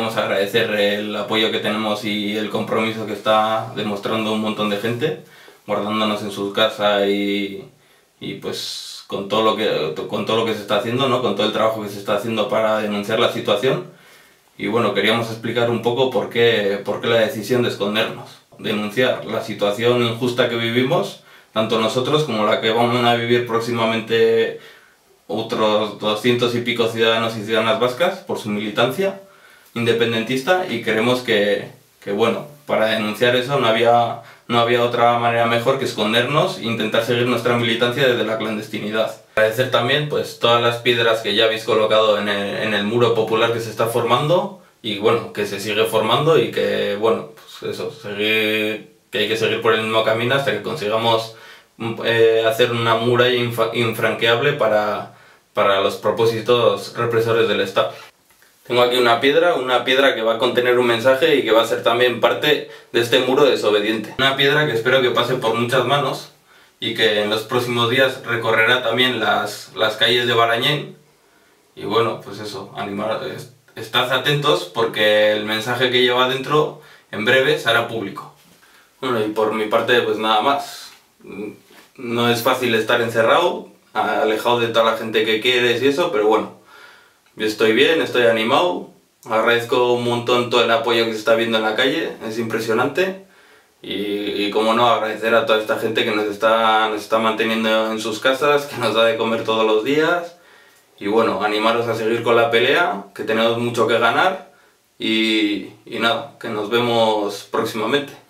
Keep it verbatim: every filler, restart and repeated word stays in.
queríamos agradecer el apoyo que tenemos y el compromiso que está demostrando un montón de gente, guardándonos en su casa y, y pues con todo lo que con todo lo que se está haciendo, ¿no? Con todo el trabajo que se está haciendo para denunciar la situación. Y bueno, queríamos explicar un poco por qué, por qué la decisión de escondernos, denunciar la situación injusta que vivimos, tanto nosotros como la que vamos a vivir próximamente otros doscientos y pico ciudadanos y ciudadanas vascas por su militancia independentista, y creemos que, que bueno, para denunciar eso no había, no había otra manera mejor que escondernos e intentar seguir nuestra militancia desde la clandestinidad. Agradecer también pues todas las piedras que ya habéis colocado en el, en el muro popular que se está formando y bueno, que se sigue formando, y que bueno, pues eso, seguir, que hay que seguir por el mismo camino hasta que consigamos eh, hacer una muralla infa, infranqueable para, para los propósitos represores del Estado. Tengo aquí una piedra, una piedra que va a contener un mensaje y que va a ser también parte de este muro desobediente. Una piedra que espero que pase por muchas manos y que en los próximos días recorrerá también las, las calles de Barañén. Y bueno, pues eso, animar, estad atentos porque el mensaje que lleva dentro en breve se hará público. Bueno, y por mi parte pues nada más. No es fácil estar encerrado, alejado de toda la gente que quieres y eso, pero bueno. Yo estoy bien, estoy animado, agradezco un montón todo el apoyo que se está viendo en la calle, es impresionante, y, y como no, agradecer a toda esta gente que nos está, nos está manteniendo en sus casas, que nos da de comer todos los días, y bueno, animaros a seguir con la pelea, que tenemos mucho que ganar, y, y nada, que nos vemos próximamente.